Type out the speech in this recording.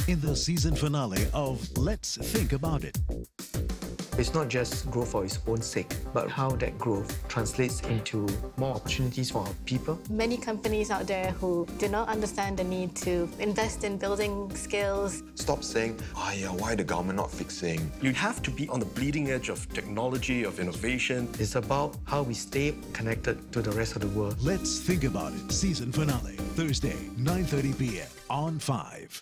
in the season finale of Let's Think About It. It's not just growth for its own sake, but how that growth translates into more opportunities for our people. Many companies out there who do not understand the need to invest in building skills. Stop saying, why the government not fixing? You have to be on the bleeding edge of technology, of innovation. It's about how we stay connected to the rest of the world. Let's Think About It, season finale, Thursday, 9:30 p.m. on 5.